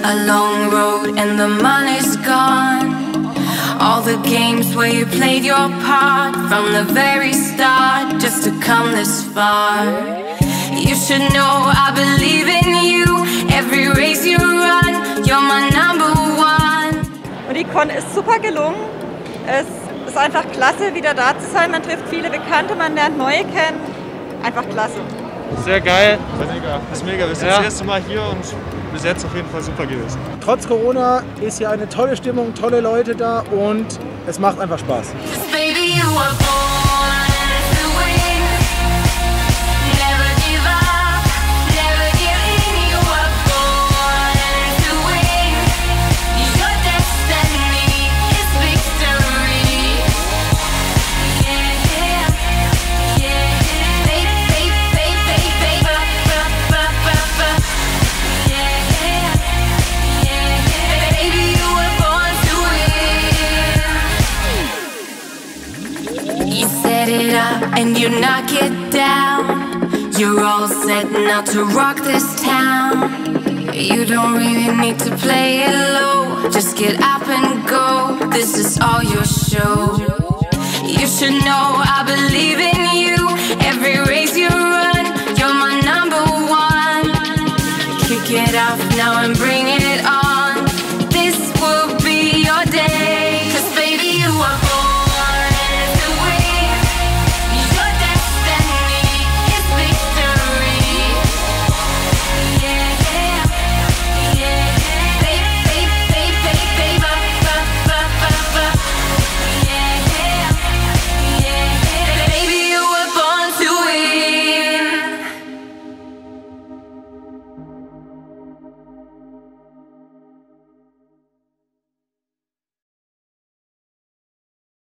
A long road and the money's gone. All the games where you played your part from the very start, just to come this far. You should know I believe in you. Every race you run, you're my number one. Und die Con ist super gelungen. Es ist einfach klasse, wieder da zu sein. Man trifft viele Bekannte, man lernt neue kennen. Einfach klasse. Sehr geil. Mega. Das ist mega. Wir sind das erste Mal hier und bis jetzt auf jeden Fall super gewesen. Trotz Corona ist hier eine tolle Stimmung, tolle Leute da und es macht einfach Spaß. Baby, you were born to win. Never give up, never give in. You were born to win. Your destiny is victory. Yeah, yeah, yeah. Baby, you were born to win. You set it up and you knock it down. You're all set now to rock this town. You don't really need to play it low. Just get up and go. This is all your show. You should know